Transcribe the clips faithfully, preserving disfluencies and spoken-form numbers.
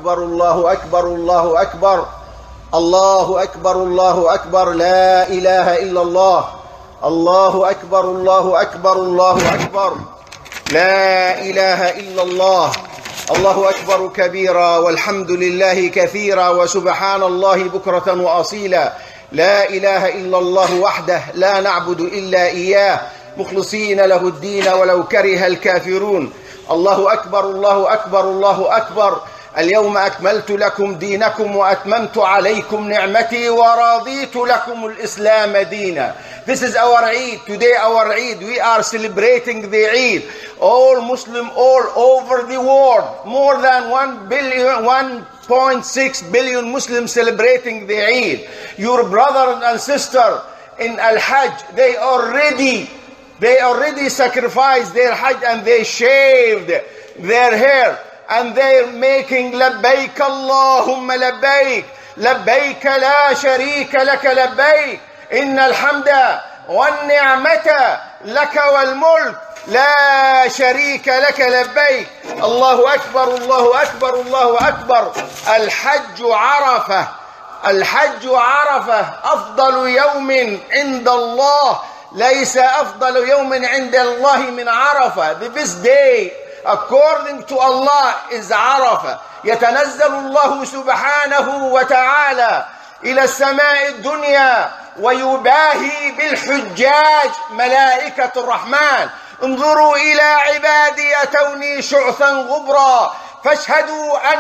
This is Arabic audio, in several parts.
أكبر الله أكبر الله أكبر الله أكبر الله أكبر لا إله إلا الله الله أكبر الله أكبر الله أكبر لا إله إلا الله الله أكبر كبيرا والحمد لله كثيرا وسبحان الله بكرة وأصيلا لا إله إلا الله وحده لا نعبد إلا إياه مخلصين له الدين ولو كره الكافرون الله أكبر الله أكبر الله أكبر اليوم أكملت لكم دينكم وأتممت عليكم نعمتي ورضيت لكم الإسلام دينا. This is our Eid. Today our Eid. We are celebrating the Eid. All Muslim all over the world. More than one billion, one point six billion Muslims celebrating the Eid. Your brothers and sisters in Al-Hajj, they already, they already sacrificed their Hajj and they shaved their hair. And they're making لبيك اللهم لبيك لبيك لا شريك لك لبيك إن الحمد والنعمة لك والملك لا شريك لك لبيك الله أكبر الله أكبر الله أكبر الحج عرفة الحج عرفة أفضل يوم عند الله ليس أفضل يوم عند الله من عرفة. The best day according to Allah is عرفة. يتنزل الله سبحانه وتعالى إلى السماء الدنيا ويباهي بالحجاج ملائكة الرحمن انظروا إلى عبادي أتوني شعثا غبرا فاشهدوا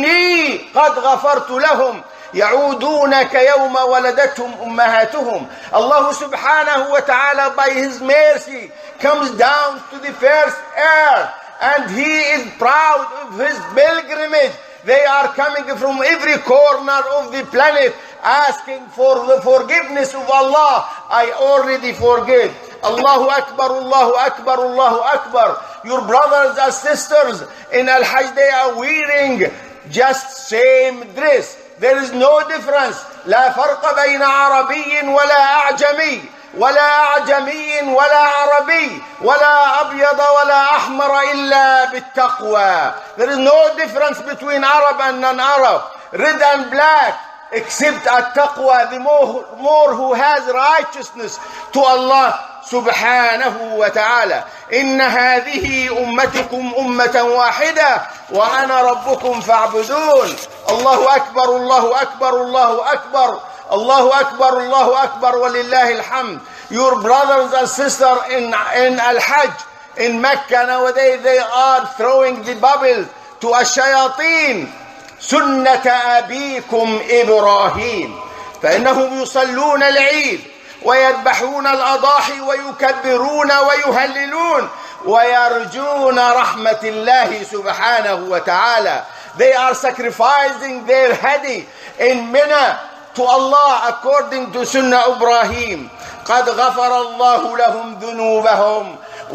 أني قد غفرت لهم يعودون كيوم ولدتهم أمهاتهم. Allah subhanahu wa ta'ala by his mercy comes down to the first earth and he is proud of his pilgrimage. They are coming from every corner of the planet asking for the forgiveness of Allah. I already forgive. Allahu Akbar, Allahu Akbar, Allahu Akbar. Your brothers and sisters in Al-Hajj, they are wearing just same dress. There is no difference. لا فرق بين عربي ولا أعجمي ولا أعجمي ولا عربي ولا أبيض ولا أحمر إلا بالتقوى. There is no difference between Arab and non-Arab, red and black, except التقوى. The more, more who has righteousness to Allah سبحانه وتعالى. إن هذه أمتكم أمة واحدة وأنا ربكم فاعبدون. الله أكبر الله أكبر الله أكبر الله أكبر الله أكبر ولله الحمد. Your brothers and sisters in, in Al-Hajj in Mecca nowadays, they are throwing the bubble to الشياطين سنة أبيكم إبراهيم فإنهم يصلون العيد ويذبحون الأضاحي ويكبرون ويهللون ويرجون رحمة الله سبحانه وتعالى. They are sacrificing their hadi in Mina to Allah according to Sunnah Ibrahim. قد غفر الله لهم ذنوبهم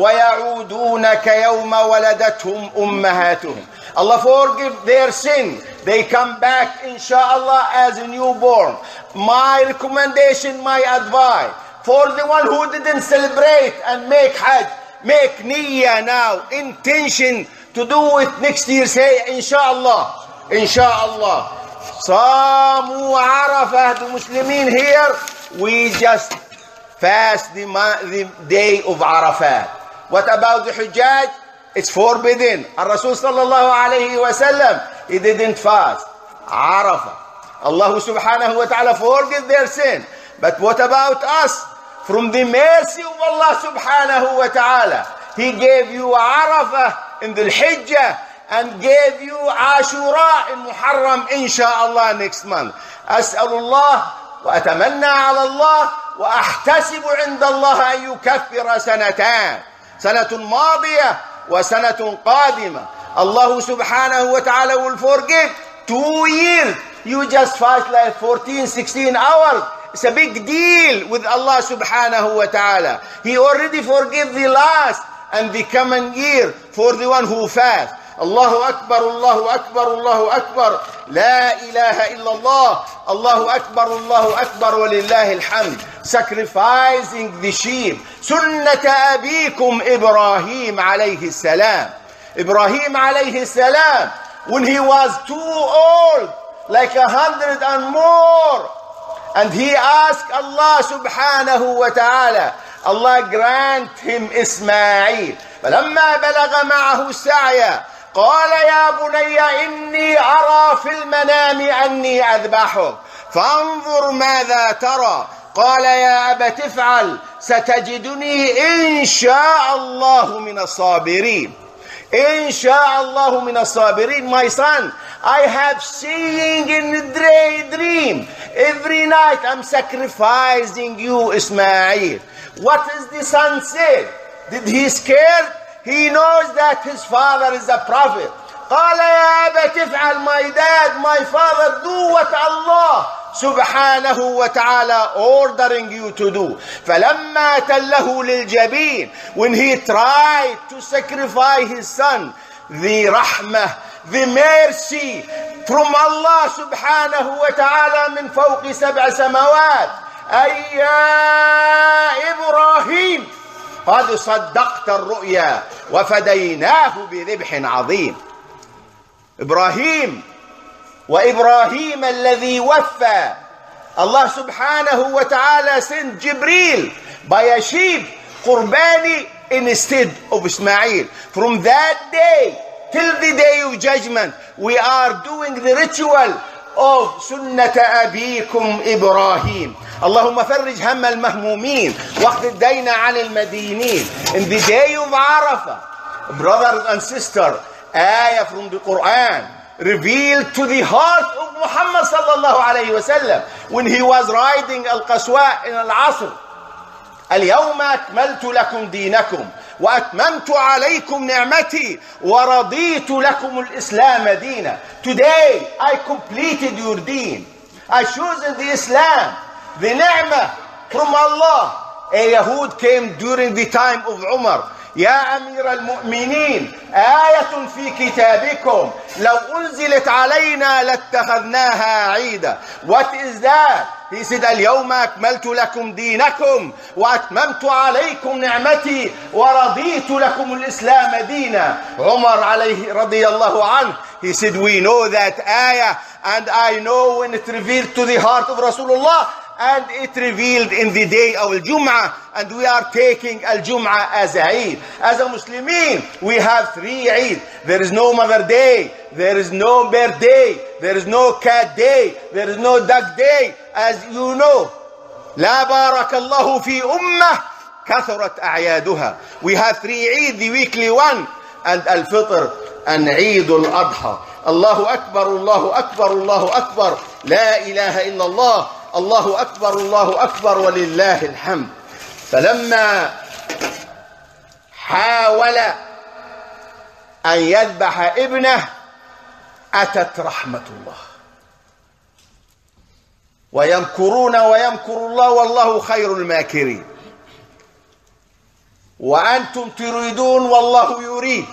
ويعودون كيوم ولدتهم أمهاتهم. Allah forgive their sin. They come back inshallah as a newborn. My recommendation, my advice for the one who didn't celebrate and make Hajj, make niyyah now, intention to do it next year. Say inshallah, inshallah. Samu Arafah, the Muslimin here, we just fast the, the day of Arafat. What about the Hujjaj? It's forbidden. Ar-Rasul sallallahu alayhi wa sallam, he didn't fast. Arafah. Allah subhanahu wa ta'ala forgive their sin. But what about us? From the mercy of Allah subhanahu wa ta'ala, he gave you Arafah in the Hijjah and gave you Ashura in Muharram inshallah next month. As'alullah wa atamanna ala Allah wa ahtasibu inda Allah an yukaffira sanatan. Sanatun madiyah wa sanatun qadimah. Allah subhanahu wa ta'ala will forgive two years. You just fast like fourteen, sixteen hours. It's a big deal with Allah subhanahu wa ta'ala. He already forgave the last and the coming year for the one who fasts. Allahu Akbar, Allahu Akbar, Allahu Akbar. La ilaha illallah. Allahu Akbar, Allahu Akbar, walillahi alhamd. Sacrificing the sheep. Sunnata abikum Ibrahim alayhi salam. Ibrahim alayhi salam when he was too old, like a hundred and more. And he asked Allah subhanahu wa ta'ala, Allah grant him Ismail. فلما بلغ معه السعي قال يا بني إني أرى في المنام أني أذبحك فانظر ماذا ترى قال يا أبت افعل ستجدني إن شاء الله من الصابرين. إن شاء الله من الصابرين. My son, I have seeing in the dream. Every night I'm sacrificing you, Ismail. What is the son said? Did he scared? He knows that his father is a prophet. قال يا أبت افعل, my dad, my father, do what Allah subhanahu wa ta'ala ordering you to do. فلما تله للجبين, when he tried to sacrifice his son, the rahmah, the mercy from Allah subhanahu wa ta'ala من فوق سبع سماوات. أي يا إبراهيم قد صدقت الرؤيا وفديناه بذبح عظيم. إبراهيم وإبراهيم الذي وفى. Allah subhanahu wa ta'ala sent Jibreel by a sheep, Qurbani, instead of Ismail. From that day till the day of judgment, we are doing the ritual of سنة أبيكم إبراهيم. اللهم فرج هم المهمومين واقض الدين عن المدينين. In the day of Arafah, brothers and sisters, ayah from the Quran revealed to the heart of Muhammad sallallahu alayhi wa sallam when he was riding al-Qaswa in al-Asr. اليوم أكملت لكم دينكم وأتممت عليكم نعمتي ورضيت لكم الإسلام دينا. Today I completed your deen. I chosen the Islam, the ni'mah from Allah. A Yahud came during the time of Umar. يا أمير المؤمنين آية في كتابكم لو أنزلت علينا لاتخذناها عيدا. What is that? He said اليوم أكملت لكم دينكم وأتممت عليكم نعمتي ورضيت لكم الإسلام دينا. عمر عليه رضي الله عنه, he said we know that ayah, and I know when it revealed to the heart of Rasulullah, and it revealed in the day of Al-Jum'ah, and we are taking Al-Jum'ah as a Eid. As a Muslimin, we have three Eid. There is no Mother Day, there is no birthday, there is no cat day, there is no duck day. As you know, لا بارك الله في أمة كثرت أعيادها. We have three Eid, the weekly one, and Al-Fitr and Eid Al-Adha. Allahu Akbar, Allahu Akbar, Allahu Akbar, La ilaha illallah. الله أكبر الله أكبر ولله الحمد. فلما حاول أن يذبح ابنه أتت رحمة الله. ويمكرون ويمكر الله والله خير الماكرين. وأنتم تريدون والله يريد.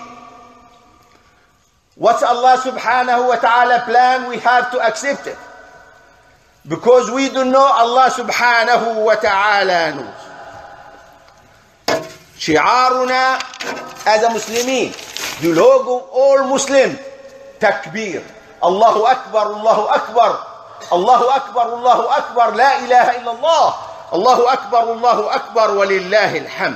What Allah subhanahu wa ta'ala plan, we have to accept it. Because we do know Allah subhanahu wa ta'ala knows. شعارنا as a Muslimin, the logo all Muslim, takbir. Allahu Akbar, Allahu Akbar, Allahu Akbar, Allahu Akbar, La ilaha illallah, Allahu Akbar, Allahu Akbar, walillahi alhamd.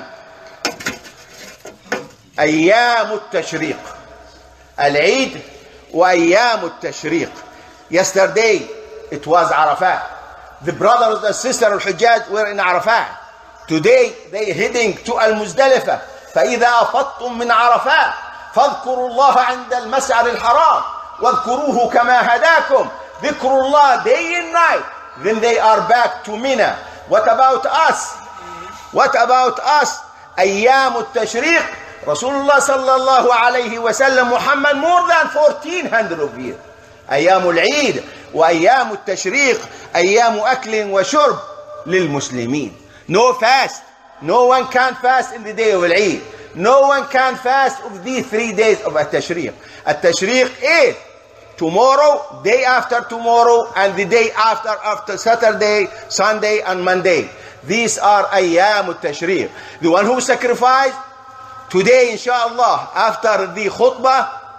أيام التشريق, العيد وأيام التشريق. Yesterday it was Arafat. The brothers and sisters of Hujjaj were in Arafat. Today they heading to Al-Muzdalifah. فإذا أفضتم من عرفات فاذكروا الله عند المسعر الحرام واذكروه كما هداكم. ذكر الله day and night. Then they are back to Mina. What about us? What about us? أيام التشريق. Rasulullah sallallahu alayhi wa sallam, Muhammad, more than fourteen hundred of years. أيام العيد وأيام التشريق أيام أكل وشرب للمسلمين. No fast. No one can fast in the day of Eid. No one can fast of these three days of التشريق. التشريق is tomorrow, day after tomorrow, and the day after, after Saturday, Sunday, and Monday. These are أيام التشريق. The one who sacrificed today, inshallah, after the khutbah,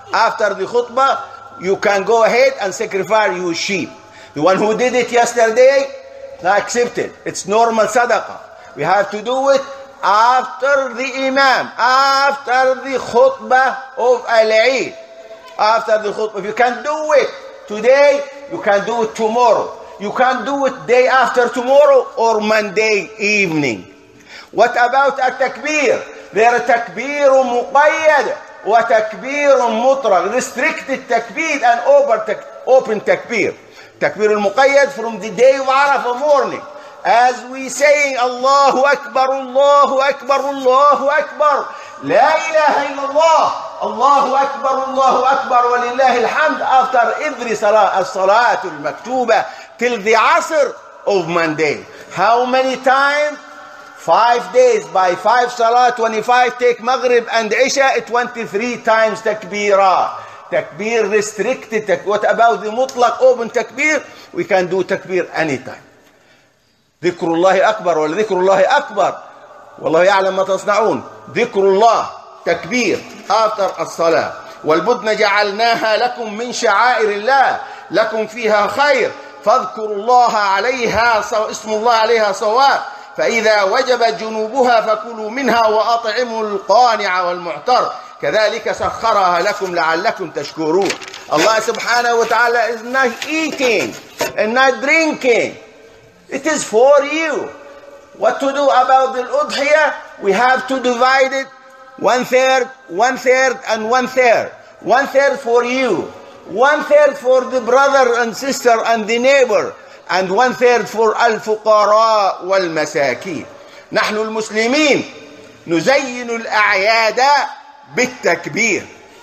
After the khutbah, you can go ahead and sacrifice your sheep. The one who did it yesterday, accept it. It's normal sadaqah. We have to do it after the imam, after the khutbah of al-Eid. After the khutbah. If you can do it today, you can do it tomorrow. You can do it day after tomorrow or Monday evening. What about التكبير? There are تكبير مقيد وتكبير مطلق. Restricted takbir and open, open takbir. Takbir al-muqayyad from the day of Arafah morning. As we saying Allahu Akbar, Allahu Akbar, Allahu Akbar. La ilaha illallah. Allahu Akbar, Allahu Akbar, wa lillahi alhamd. After every salah, as-salatu al-maktuba till the Asr of Monday. How many times? Five days. By five salah, twenty-five take Maghrib and Isha, twenty-three times takbirah. Takbir restricted. What about the mutlaq open takbir? We can do takbir anytime. ذكر الله أكبر ولا ذكر الله أكبر والله يعلم ما تصنعون. ذكر الله تكبير after الصلاة. والبدن جعلناها لكم من شعائر الله لكم فيها خير فاذكروا الله عليها اسم الله عليها صواب فإذا وجب جنوبها فكلوا منها وأطعموا القانع والمعتر كذلك سخرها لكم لعلكم تشكرون. Allah subhanahu wa ta'ala is not eating and not drinking. It is for you. What to do about the udhiyah? We have to divide it one third, one third, and one third. One third for you, one third for the brother and sister and the neighbor, and one third for al-fuqara wal-masakin. نحن المسلمين نزين الأعياد بالتكبير.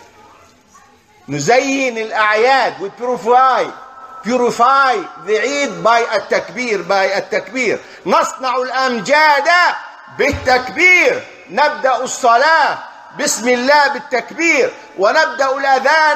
نزين الأعياد. We purify. Purify the Eid by التكبير by التكبير. نصنع الأمجاد بالتكبير. نبدأ الصلاة بسم الله بالتكبير ونبدأ الأذان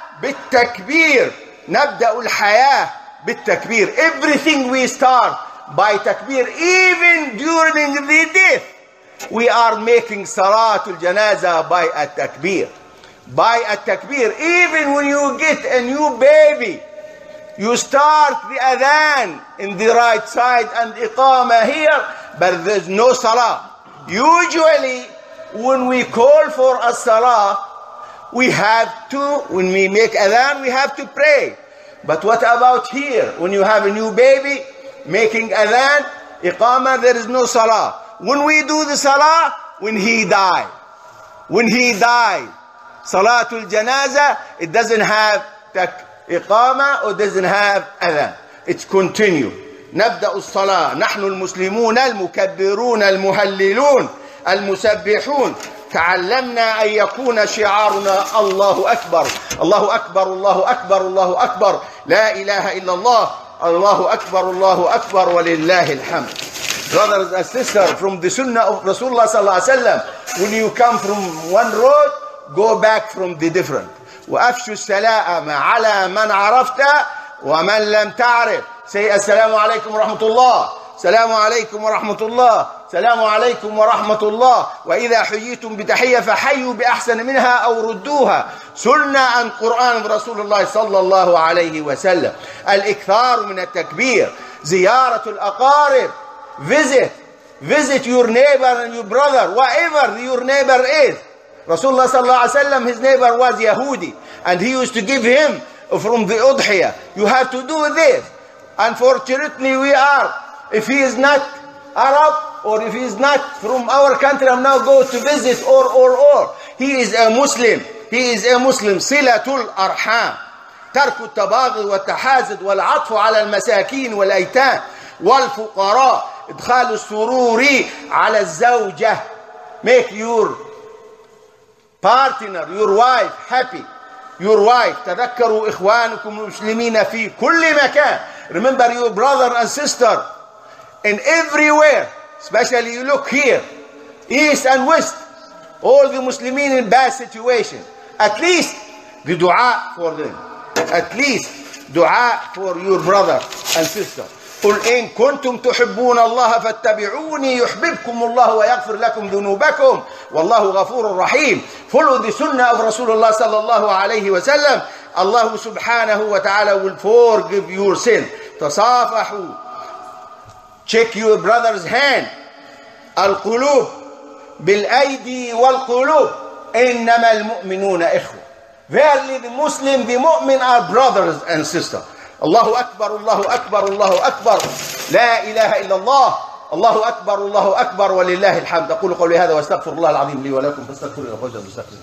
بالتكبير. نبدأ الحياة بالتكبير. Everything we start by takbir, even during the death. We are making salatul janaza by التكبير. By التكبير. Even when you get a new baby, you start the adhan in the right side and iqamah here, but there's no salah. Usually, when we call for a salah, we have to, when we make adhan, we have to pray. But what about here? When you have a new baby, making adhan, iqamah, there is no salah. When we do the salah, when he died. When he died, salatul janaza, it doesn't have tak. إقامة or doesn't have أذان. It's continue. نبدأ الصلاة. نحن المسلمون المكبرون المهللون المسبحون تعلمنا أن يكون شعارنا الله أكبر الله أكبر الله أكبر الله أكبر لا إله إلا الله الله أكبر الله أكبر ولله الحمد. Brothers and sisters, from the sunnah of Rasulullah sallallahu alaihi wasallam, when you come from one road, go back from the different. وأفشوا السلام على من عرفت ومن لم تعرف. Say السلام عليكم ورحمة الله. السلام عليكم ورحمة الله. السلام عليكم ورحمة الله. وإذا حييتم بتحية فحيوا بأحسن منها أو ردوها. سنة عن قرآن رسول الله صلى الله عليه وسلم. الإكثار من التكبير. زيارة الأقارب. Visit. Visit your neighbor and your brother, whatever your neighbor is. Rasulullah sallallahu alaihi wasallam, his neighbor was Yahudi, and he used to give him from the udhiyah. You have to do this. Unfortunately, we are. If he is not Arab, or if he is not from our country, I'm now go to visit, or, or, or. He is a Muslim. He is a Muslim. Silatul arham. ترك التباغض والتحاسد والعطف على المساكين والأيتام والفقراء. إدخال السرور على الزوجة. Make your partner, your wife, happy. Your wife. تذكروا إخوانكم المسلمين في كل مكان. Remember your brother and sister in everywhere. Especially you look here, east and west. All the Muslimin in bad situation. At least the dua for them. At least dua for your brother and sister. قل إن كنتم تحبون الله فاتبعوني يحببكم الله ويغفر لكم ذنوبكم والله غفور رحيم. follow the sunnah of Rasulullah sallallahu alayhi wa sallam, Allah subhanahu wa ta'ala will forgive your sin. Tasafahu. Check your brother's hand. Al-qulub bil-aydi wal-qulub. Innama al-mu'minuna ikhwa. Verily the Muslim, the mu'min are brothers and sisters. Allahu Akbar, Allahu Akbar, Allahu Akbar. La ilaha illallah. الله أكبر الله أكبر ولله الحمد. أقول قولي هذا وأستغفر الله العظيم لي ولكم فاستغفروا إنه هو الغفور الرحيم.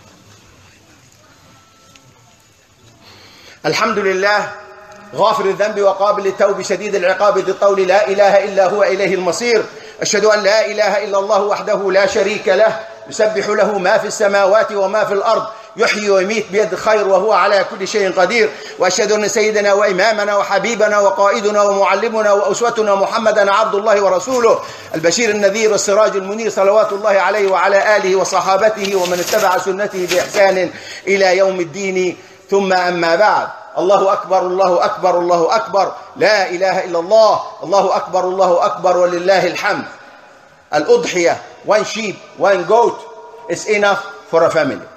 الحمد لله غافر الذنب وقابل التوب شديد العقاب ذي الطول لا إله إلا هو إليه المصير. أشهد أن لا إله إلا الله وحده لا شريك له يسبح له ما في السماوات وما في الأرض يحيي ويميت بيد الخير وهو على كل شيء قدير. وأشهد أن سيدنا وإمامنا وحبيبنا وقائدنا ومعلمنا وأسوتنا محمدا عبد الله ورسوله البشير النذير السراج المنير صلوات الله عليه وعلى آله وصحابته ومن اتبع سنته بإحسان إلى يوم الدين. ثم أما بعد. الله أكبر الله أكبر الله أكبر لا إله إلا الله. الله أكبر الله أكبر ولله الحمد. الأضحية, one sheep, one goat is enough for a family,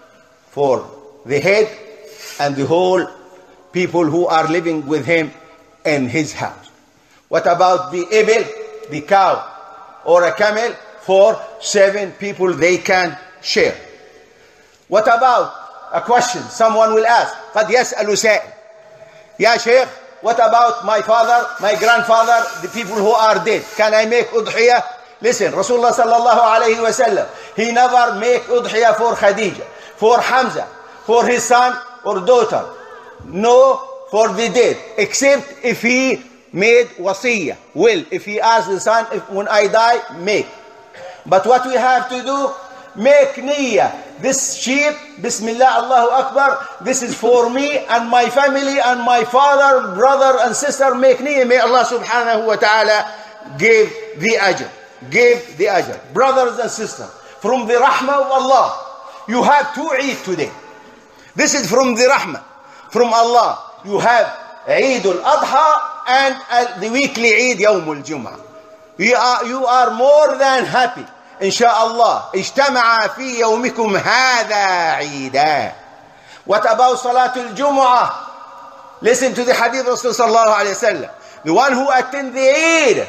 for the head and the whole people who are living with him in his house. What about the ibil, the cow, or a camel? For seven people they can share. What about a question someone will ask? قد يسأل سائل. يا شيخ, what about my father, my grandfather, the people who are dead? Can I make udhiyah? Listen, Rasulullah sallallahu alayhi wa sallam, he never make udhiyah for Khadija, for Hamza, for his son or daughter. No, for the dead, except if he made wasiyah, will, if he asked the son, if when I die, make. But what we have to do, make niyyah. This sheep, Bismillah, Allahu Akbar, this is for me and my family and my father, brother and sister. Make niyyah. May Allah subhanahu wa ta'ala give the ajr. Give the ajr. Brothers and sisters, from the rahmah of Allah, you have two Eid today. This is from the rahmah, from Allah. You have Eid al-Adha and the weekly Eid Yawm al-Jum'ah. You are, you are more than happy. إن شاء الله اجتمع في يومكم هذا عيدا. What about Salatul Jumu'ah? Listen to the hadith of Rasul sallallahu alayhi wa sallam. The one who attends the Eid,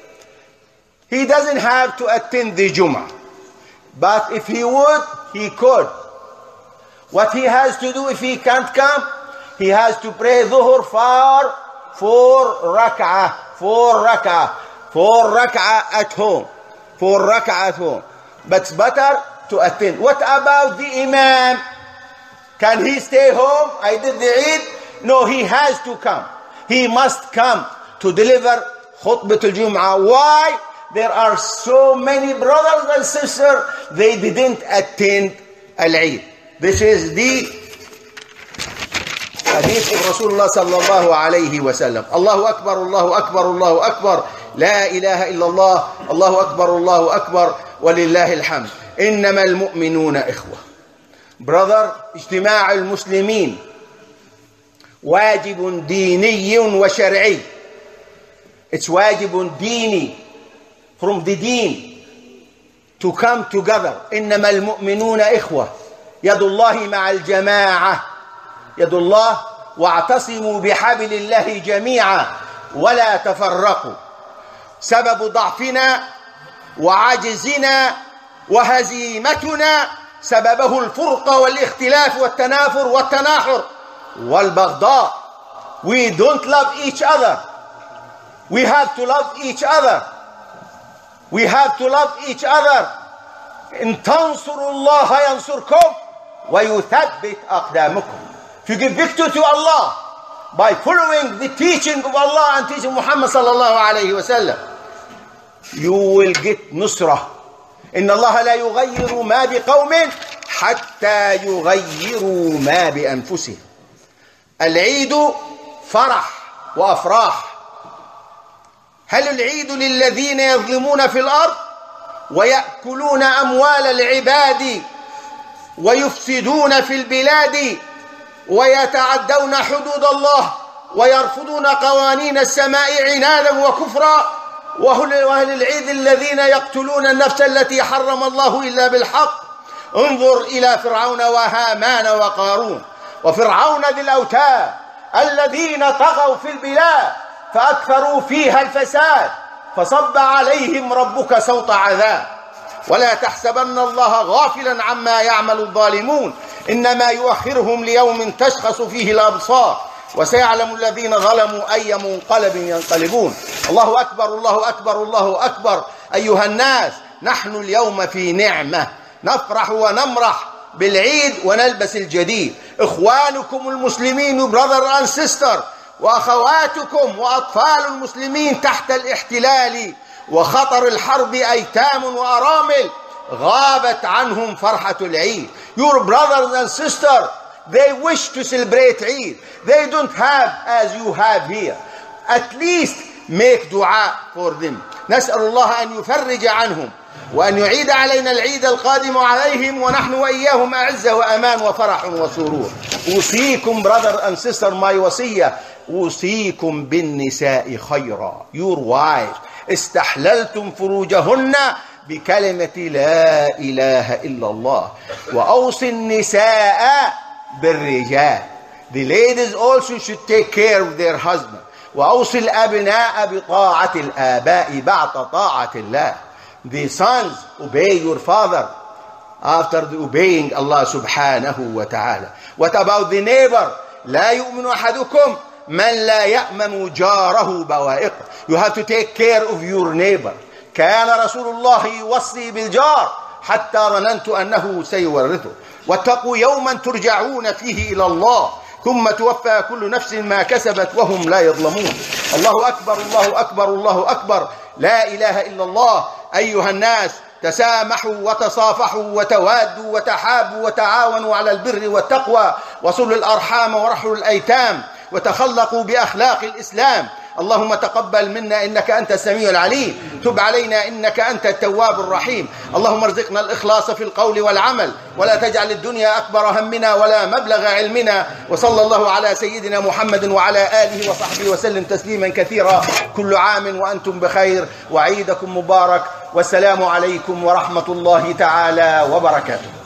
he doesn't have to attend the Jumu'ah. But if he would, he could. What he has to do if he can't come, he has to pray Dhuhr for four rak'ah, four rak'ah, four rak'ah at home. For rak'ah at home. But it's better to attend. What about the imam? Can he stay home? I did the Eid. No, he has to come. He must come to deliver khutbatul Jum'ah. Why? There are so many brothers and sisters, they didn't attend al-Eid. This is the hadith of Rasulullah sallallahu alayhi wa sallam. Allahu Akbar, Allahu Akbar, Allahu Akbar. لا إله إلا الله. الله أكبر الله أكبر ولله الحمد. إنما المؤمنون إخوة. Brother, اجتماع المسلمين واجب ديني وشرعي. It's واجب ديني, from the deen, to come together. إنما المؤمنون إخوة. يد الله مع الجماعة. يد الله واعتصموا بحبل الله جميعا ولا تفرقوا. سبب ضعفنا وعجزنا وهزيمتنا سببه الفرقة والاختلاف والتنافر والتناحر والبغضاء. We don't love each other. We have to love each other. We have to love each other. إن تنصروا الله ينصركم ويثبت أقدامكم. If you give victory to Allah by following the teaching of Allah and teaching Muhammad sallallahu alayhi wa sallam, you will get nusrah. إن الله لا يغير ما بقوم حتى يغيروا ما بأنفسهم. العيد فرح وأفراح. هل العيد للذين يظلمون في الأرض ويأكلون أموال العباد ويفسدون في البلاد ويتعدون حدود الله ويرفضون قوانين السماء عنادا وكفرا؟ وأهل العيد الذين يقتلون النفس التي حرم الله إلا بالحق انظر إلى فرعون وهامان وقارون وفرعون ذي الأوتاد الذين طغوا في البلاد فأكثروا فيها الفساد فصب عليهم ربك سوط عذاب. ولا تحسبن الله غافلا عما يعمل الظالمون إنما يؤخرهم ليوم تشخص فيه الأبصار وسيعلم الذين ظلموا أي منقلب ينقلبون. الله أكبر الله أكبر الله أكبر. أيها الناس، نحن اليوم في نعمة، نفرح ونمرح بالعيد ونلبس الجديد. إخوانكم المسلمين brother and sister وأخواتكم وأطفال المسلمين تحت الاحتلال وخطر الحرب أيتام وأرامل غابت عنهم فرحة العيد. Your brothers and sisters, they wish to celebrate Eid. They don't have as you have here. At least make dua for them. نسأل الله أن يفرج عنهم وأن يعيد علينا العيد القادم عليهم ونحن وإياهم أعزة وأمان وفرح وسرور. أوصيكم brother and sister my وصية، أوصيكم بالنساء خيرا. Your wives استحللتم فروجهن بكلمة لا إله إلا الله. وأوصي النساء بالرجال. The ladies also should take care of their husband. وأوصي الأبناء بطاعة الآباء بعد طاعة الله. The sons obey your father after the obeying Allah subhanahu wa ta'ala. What about the neighbor? لا يؤمن أحدكم من لا يأمن جاره بوائقه. You have to take care of your neighbor. كان رسول الله يوصي بالجار حتى ظننت أنه سيورثه. واتقوا يوما ترجعون فيه إلى الله ثم توفى كل نفس ما كسبت وهم لا يظلمون. الله أكبر الله أكبر الله أكبر. لا إله إلا الله. أيها الناس، تسامحوا وتصافحوا وتوادوا وتحابوا وتعاونوا على البر والتقوى وصلوا الأرحام ورحلوا الأيتام وتخلقوا بأخلاق الإسلام. اللهم تقبل منا إنك أنت السميع العليم. تب علينا إنك أنت التواب الرحيم. اللهم ارزقنا الإخلاص في القول والعمل ولا تجعل الدنيا أكبر همنا ولا مبلغ علمنا. وصلى الله على سيدنا محمد وعلى آله وصحبه وسلم تسليما كثيرا. كل عام وأنتم بخير وعيدكم مبارك والسلام عليكم ورحمة الله تعالى وبركاته.